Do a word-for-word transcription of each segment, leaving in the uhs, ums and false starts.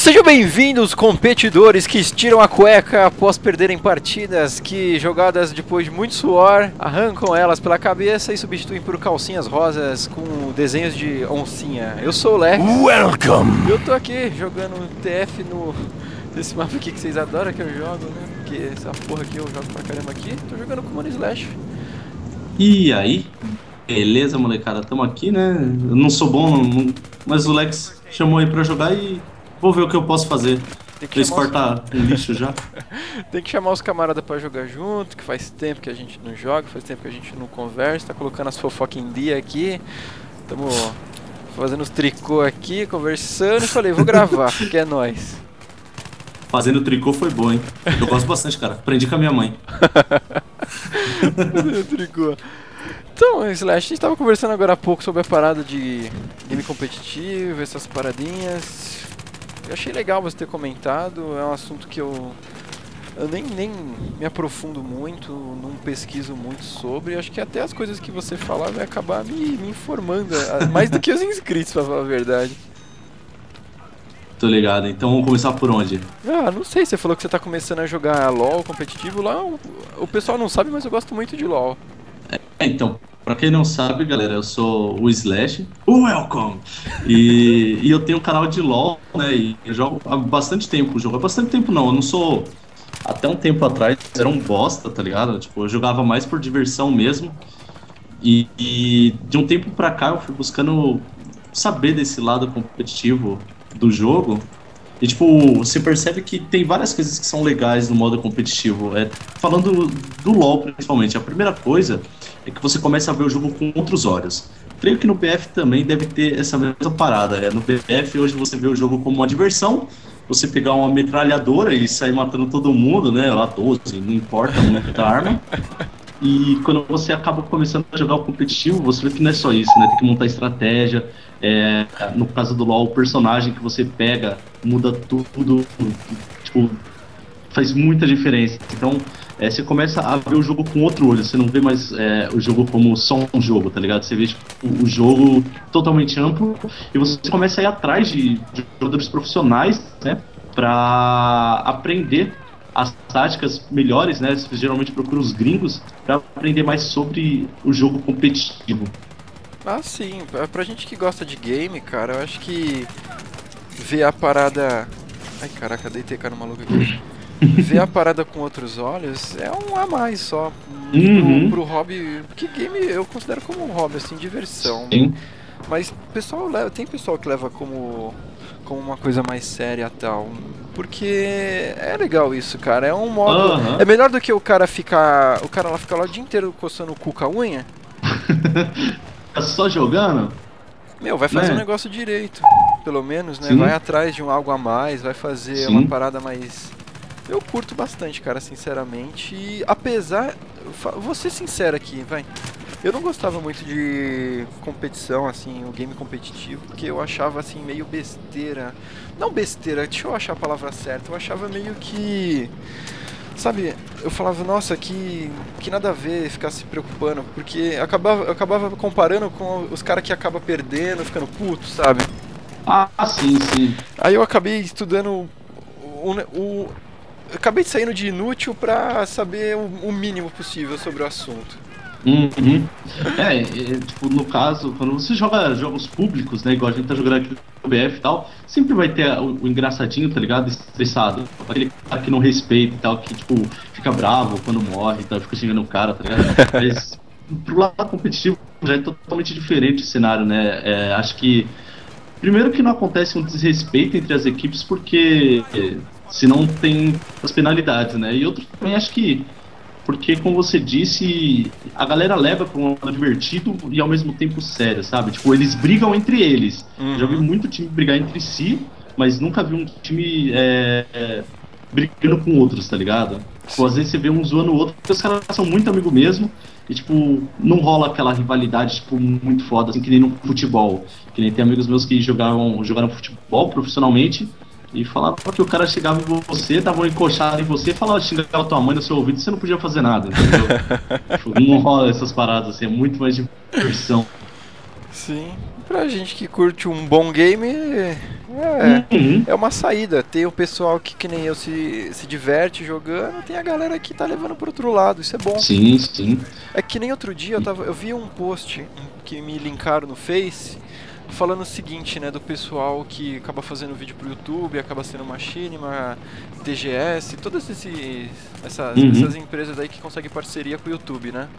Sejam bem-vindos, competidores que estiram a cueca após perderem partidas, que jogadas depois de muito suor, arrancam elas pela cabeça e substituem por calcinhas rosas com desenhos de oncinha. Eu sou o Lex. Welcome! Eu tô aqui jogando T F no... nesse mapa aqui que vocês adoram que eu jogo, né? Porque essa porra aqui eu jogo pra caramba aqui. Tô jogando com o Mano Slash. E aí? Beleza, molecada? Tamo aqui, né? Eu não sou bom, não... mas o Lex chamou aí pra jogar e vou ver o que eu posso fazer. Pra cortar os... um lixo já. Tem que chamar os camaradas pra jogar junto, que faz tempo que a gente não joga, faz tempo que a gente não conversa, tá colocando as fofocas em dia aqui. Tamo fazendo os tricô aqui, conversando, e falei, vou gravar, porque é nóis. Fazendo tricô foi bom, hein? Eu gosto bastante, cara. Aprendi com a minha mãe. Fazendo tricô. Então, Slash, a gente tava conversando agora há pouco sobre a parada de game competitivo, essas paradinhas. Eu achei legal você ter comentado, é um assunto que eu, eu nem, nem me aprofundo muito, não pesquiso muito sobre. Acho que até as coisas que você falar vai acabar me, me informando, mais do que os inscritos, pra falar a verdade. Tô ligado, então vamos começar por onde? Ah, não sei, você falou que você tá começando a jogar LoL competitivo lá, o, o pessoal não sabe, mas eu gosto muito de LoL. É, então, pra quem não sabe, galera, eu sou o Slash, o Welcome! E, e eu tenho um canal de LoL, né, e eu jogo há bastante tempo, jogo há bastante tempo não, eu não sou... Até um tempo atrás era um bosta, tá ligado? Tipo, eu jogava mais por diversão mesmo, e, e de um tempo pra cá eu fui buscando saber desse lado competitivo do jogo. E tipo, você percebe que tem várias coisas que são legais no modo competitivo. É, falando do LoL principalmente, a primeira coisa é que você começa a ver o jogo com outros olhos. Creio que no B F também deve ter essa mesma parada. É, no B F hoje você vê o jogo como uma diversão, você pegar uma metralhadora e sair matando todo mundo, né? Lá doze, não importa o número da arma. E quando você acaba começando a jogar o competitivo, você vê que não é só isso, né? Tem que montar estratégia. É, no caso do LoL, o personagem que você pega muda tudo, tipo, faz muita diferença. Então, é, você começa a ver o jogo com outro olho, você não vê mais é, o jogo como só um jogo, tá ligado? Você vê tipo, o jogo totalmente amplo e você começa a ir atrás de, de jogadores profissionais, né? Pra aprender as táticas melhores, né? Você geralmente procura os gringos pra aprender mais sobre o jogo competitivo. Ah, sim. Pra gente que gosta de game, cara, eu acho que ver a parada... Ai, caraca, deitei cara no maluco aqui. Ver a parada com outros olhos é um a mais só. Uhum. Pro, pro hobby... Porque game eu considero como um hobby, assim, diversão. Sim. Mas pessoal leva, tem pessoal que leva como, como uma coisa mais séria e tal. Porque é legal isso, cara. É um modo... Uhum. É melhor do que o cara ficar... O cara lá ficar lá o dia inteiro coçando o cu com a unha. Tá só jogando? Meu, vai fazer né? um negócio direito, pelo menos, né? Sim. Vai atrás de um algo a mais, vai fazer Sim. uma parada mais... Eu curto bastante, cara, sinceramente. E apesar... Vou ser sincero aqui, vai. Eu não gostava muito de competição, assim, o game competitivo, porque eu achava, assim, meio besteira. Não besteira, deixa eu achar a palavra certa. Eu achava meio que... Sabe, eu falava, nossa, que, que nada a ver ficar se preocupando, porque eu acabava, eu acabava comparando com os caras que acabam perdendo, ficando puto, sabe? Ah, sim, sim. Aí eu acabei estudando o... o, o eu acabei saindo de inútil pra saber o, o mínimo possível sobre o assunto. Uhum. É, é, tipo, no caso, quando você joga jogos públicos, né, igual a gente tá jogando aqui no B F e tal, sempre vai ter o, o engraçadinho, tá ligado? Estressado. Aquele cara que não respeita e tal, que, tipo, fica bravo quando morre e tal, fica xingando o cara, tá ligado? Mas pro lado competitivo já é totalmente diferente o cenário, né? É, acho que, primeiro que não acontece um desrespeito entre as equipes, porque senão tem as penalidades, né? E outro também acho que porque, como você disse, a galera leva pra um lado divertido e ao mesmo tempo sério, sabe? Tipo, eles brigam entre eles. Uhum. Já vi muito time brigar entre si, mas nunca vi um time é, é, brigando com outros, tá ligado? Tipo, às vezes você vê um zoando o outro, porque os caras são muito amigos mesmo e, tipo, não rola aquela rivalidade, tipo, muito foda, assim, que nem no futebol. Que nem tem amigos meus que jogavam, jogaram futebol profissionalmente e falavam que o cara chegava em você, dava um encoxado em você, falava, xingava tua mãe no seu ouvido e você não podia fazer nada, entendeu? Tipo, não rola essas paradas, assim, é muito mais diversão. Sim, pra gente que curte um bom game, É, Uhum. é uma saída. Tem o pessoal que, que nem eu, se, se diverte jogando, tem a galera que tá levando pro outro lado, isso é bom. Sim, sim. É que nem outro dia eu, tava, eu vi um post que me linkaram no Face falando o seguinte, né, do pessoal que acaba fazendo vídeo pro YouTube, acaba sendo Machinima, T G S, todas esses, essas, Uhum. essas empresas aí que conseguem parceria com o YouTube, né?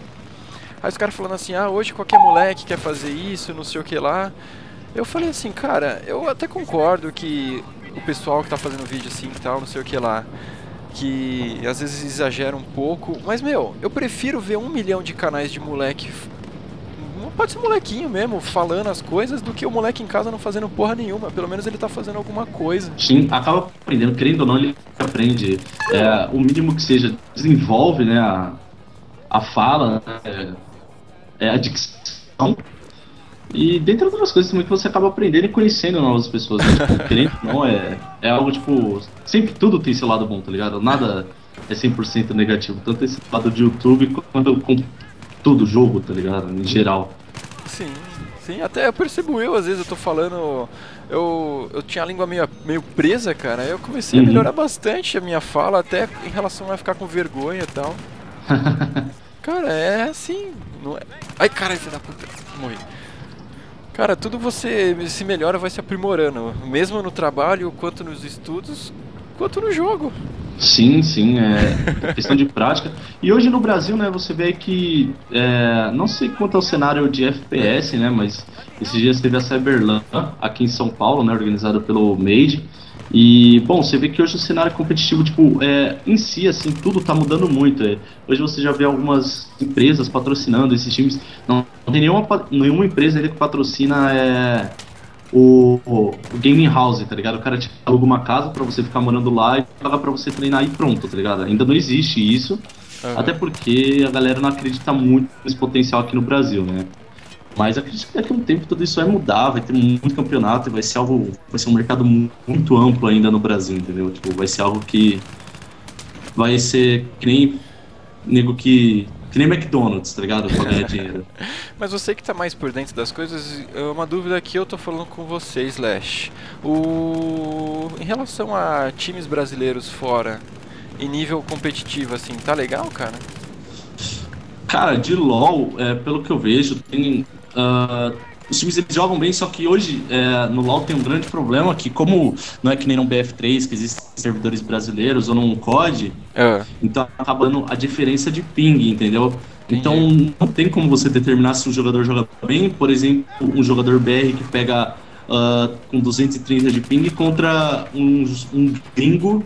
Aí os caras falando assim, ah, hoje qualquer moleque quer fazer isso, não sei o que lá. Eu falei assim, cara, eu até concordo que o pessoal que tá fazendo vídeo assim e tal, não sei o que lá, que às vezes exagera um pouco, mas meu, eu prefiro ver um milhão de canais de moleque, pode ser molequinho mesmo, falando as coisas, do que o moleque em casa não fazendo porra nenhuma. Pelo menos ele tá fazendo alguma coisa. Sim, acaba aprendendo, querendo ou não, ele aprende. É, o mínimo que seja, desenvolve, né, a, a fala, é, é a dicção. E dentre outras coisas também que você acaba aprendendo e conhecendo novas pessoas, né? Tipo, querendo ou não, é, é algo tipo. Sempre tudo tem seu lado bom, tá ligado? Nada é cem por cento negativo. Tanto esse lado de YouTube quanto com tudo, jogo, tá ligado? Em geral. Sim, sim, até eu percebo eu, às vezes eu tô falando. Eu, eu tinha a língua meio, meio presa, cara. Aí eu comecei Uhum. a melhorar bastante a minha fala, até em relação a ficar com vergonha e tal. Cara, é assim. Não é... Ai, caralho, filho da puta, morri. Cara, tudo você se melhora, vai se aprimorando, mesmo no trabalho, quanto nos estudos, quanto no jogo. Sim, sim, é questão de prática. E hoje no Brasil, né, você vê que, é, não sei quanto é o cenário de F P S, né, mas esses dias teve a Cyberlan aqui em São Paulo, né, organizada pelo Made. E, bom, você vê que hoje o cenário competitivo, tipo, é, em si, assim, tudo tá mudando muito. É. Hoje você já vê algumas empresas patrocinando esses times. Não, não tem nenhuma, nenhuma empresa ainda que patrocina é, o, o, o gaming house, tá ligado? O cara te aluga uma casa pra você ficar morando lá e paga pra você treinar e pronto, tá ligado? Ainda não existe isso, Uhum. até porque a galera não acredita muito nesse potencial aqui no Brasil, né? Mas acredito que daqui a um tempo tudo isso vai mudar, vai ter muito campeonato e vai ser algo, vai ser um mercado muito amplo ainda no Brasil, entendeu? Tipo, vai ser algo que vai ser que nem nego que que nem McDonald's, tá ligado? Pra ganhar dinheiro. Mas você que tá mais por dentro das coisas, é uma dúvida que eu tô falando com você, Slash. O... Em relação a times brasileiros fora, em nível competitivo, assim, tá legal, cara? Cara, de LoL, é, pelo que eu vejo, tem ah, os times eles jogam bem, só que hoje é, no LoL tem um grande problema que como não é que nem no B F três, que existem servidores brasileiros ou num C O D, É. então acaba dando a diferença de ping, entendeu? Entendi. Então não tem como você determinar se um jogador joga bem, por exemplo, um jogador B R que pega ah, com duzentos e trinta de ping contra um, um gringo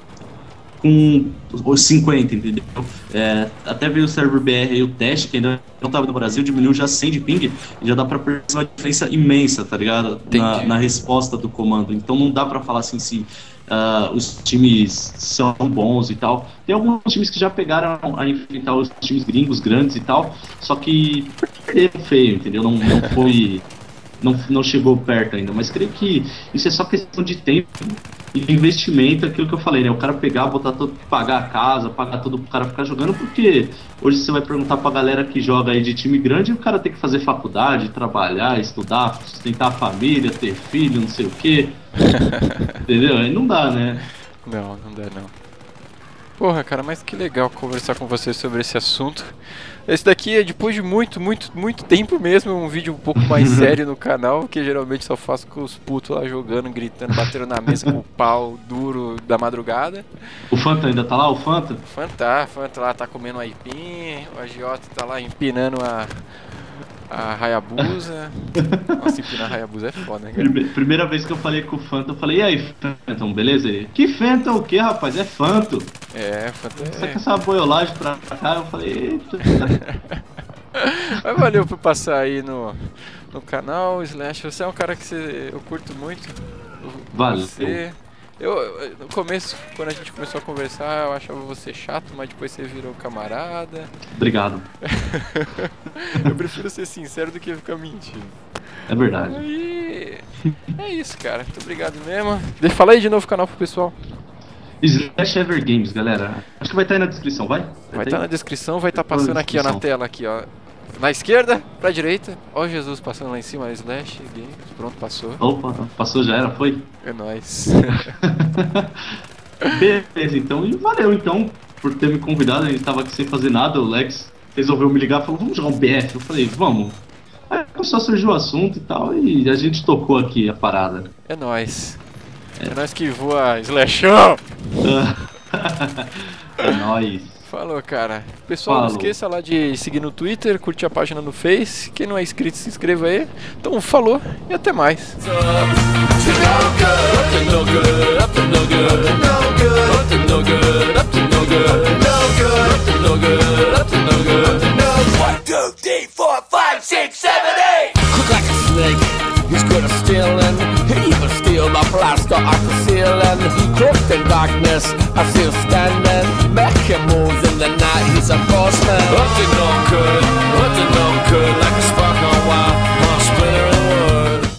com os cinquenta, entendeu? É, até veio o server B R aí, o teste, que ainda não estava no Brasil, diminuiu já cem de ping, e já dá pra perceber uma diferença imensa, tá ligado? Na, Entendi. na resposta do comando. Então não dá pra falar assim se uh, os times são bons e tal. Tem alguns times que já pegaram a enfrentar os times gringos grandes e tal, só que perderam feio, entendeu? Não, não foi. Não, não chegou perto ainda, mas creio que isso é só questão de tempo e investimento, aquilo que eu falei, né? O cara pegar, botar todo, pagar a casa, pagar tudo pro cara ficar jogando, porque hoje você vai perguntar pra galera que joga aí de time grande, e o cara tem que fazer faculdade, trabalhar, estudar, sustentar a família, ter filho, não sei o quê. Entendeu? Aí não dá, né? Não, não dá não. Porra, cara, mas que legal conversar com você sobre esse assunto. Esse daqui é depois de muito, muito, muito tempo mesmo, um vídeo um pouco mais sério no canal, que geralmente só faço com os putos lá jogando, gritando, batendo na mesa com o pau duro da madrugada. O Fanta ainda tá lá, o Fanta? Fanta, Fanta lá tá comendo aipim, o agiota tá lá empinando a, a Hayabusa. Nossa, empinar a Hayabusa é foda, né, cara? Prime- Primeira vez que eu falei com o Fanta, eu falei, e aí, Phantom, beleza? Ele, que Phantom o quê, rapaz? É Phantom. É, Fanta Só que é... essa boiolagem pra cá, eu falei, eita. Mas valeu por passar aí no, no canal, Slash. Você é um cara que você, eu curto muito. Valeu. Você... Eu, eu- no começo, quando a gente começou a conversar, eu achava você chato, mas depois você virou camarada. Obrigado. Eu prefiro ser sincero do que ficar mentindo. É verdade. Aí, é isso, cara. Muito obrigado mesmo. Deixa, fala aí de novo o canal pro pessoal. Slash Ever Games, galera. Acho que vai estar aí na descrição, vai? Vai estar na descrição, vai estar passando aqui ó, na tela aqui, ó. Na esquerda, pra direita. Ó o Jesus passando lá em cima, Slash. Games. Pronto, passou. Opa, passou, já era, foi? É nóis. Beleza, então. E valeu, então, por ter me convidado. A gente tava aqui sem fazer nada. O Lex resolveu me ligar e falou, vamos jogar um B F? Eu falei, vamos. Aí só surgiu o assunto e tal, e a gente tocou aqui a parada. É nóis. É, é nóis que voa, Slashão! É nóis. Falou, cara. Pessoal, Falou. Não esqueça lá de seguir no Twitter, curtir a página no Face. Quem não é inscrito, se inscreva aí. Então, falou e até mais. One, two, three, four, five, six, seven, eight. Cook like a snake, he's good at stealing. He even steal my plaster off the ceiling. Cloaked in darkness, I see him standing. Making moves in the night, he's a boss man. Up to no good, up to no good, like a spark on wire, on splinter.